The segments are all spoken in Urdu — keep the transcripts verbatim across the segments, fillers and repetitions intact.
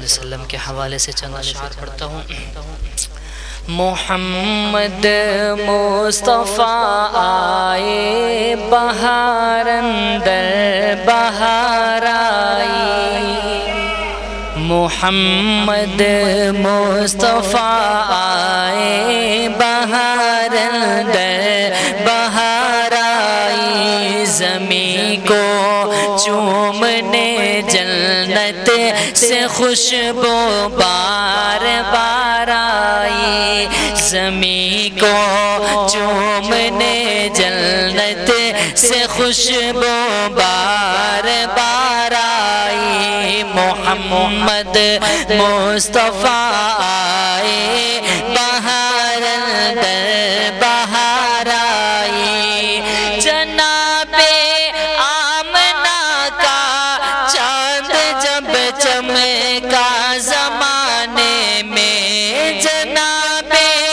علیہ وسلم کے حوالے سے چند اشعار پڑھتا ہوں۔ محمد مصطفیٰ آئے بہار اندر بہار آئی، محمد مصطفیٰ آئے بہار اندر بہار آئی، زمین کو چومنے جنت سے خوشبو بار بار آئی، زمین کو چومنے جنت سے خوشبو بار بار آئی، محمد مصطفیٰ آئے بہار اندر بہار آئی، جناب آمنہ کا چاند جب چمکا زمانے میں، جناب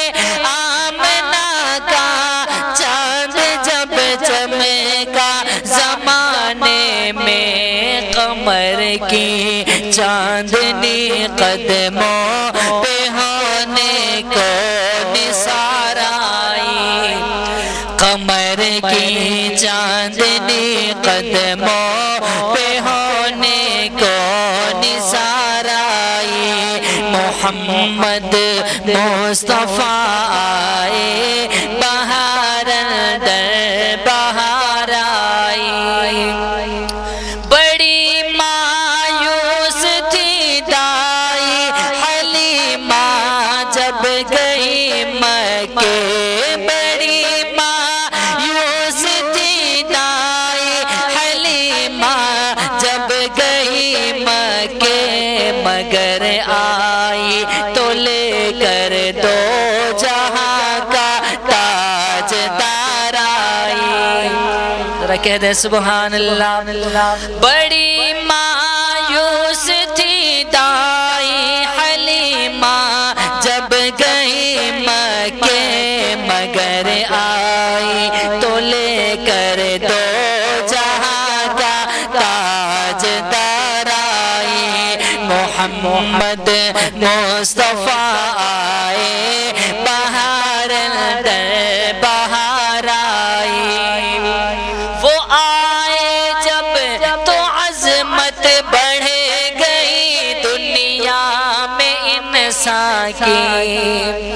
آمنہ کا چاند جب چمکا زمانے میں، قمر کی چاندنی قدموں پہ ہونے کو نثار آئی، قمر کی چاندنی قدموں پہ ہونے کو نثار آئی، محمد مصطفیٰ آئے بہار اندر بہار آئی، بڑی مایوس تھی دائی حلیمہ جب گئی مکے، بڑی مایوس تھی دائی حلیمہ جب گئی مکے، مگر آئی تو لے کر دو جہاں کا تاج دار آئی، ذرا کہہ دے سبحان اللہ، بڑی مایوس تھی دائی حلیمہ جب گئی مکے، مگر آئی تو لے کر دو جہاں کا تاج دار آئی، محمد مصطفیٰ آئے بہار اندر بہار آئی، وہ آئے جب تو عظمت بڑھ گئی دنیا میں انسان کی،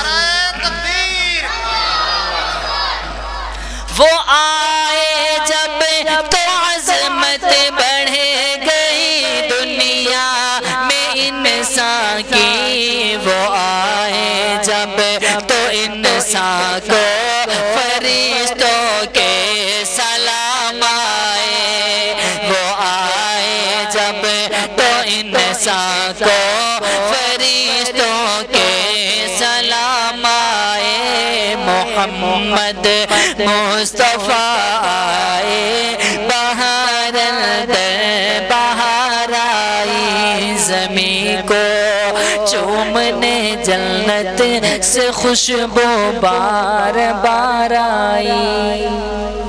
وہ آئے جب تو عظمت بڑھ گئی دنیا میں انسان کی، وہ آئے جب تو انسان کو فرشتوں کے سلام آئے، وہ آئے جب تو انسان کو فرشتوں کے سلام آئے، محمد مصطفیٰ آئے بہار اندر بہار آئی، زمین کو چومنے جنت سے خوشبو بار بار آئی۔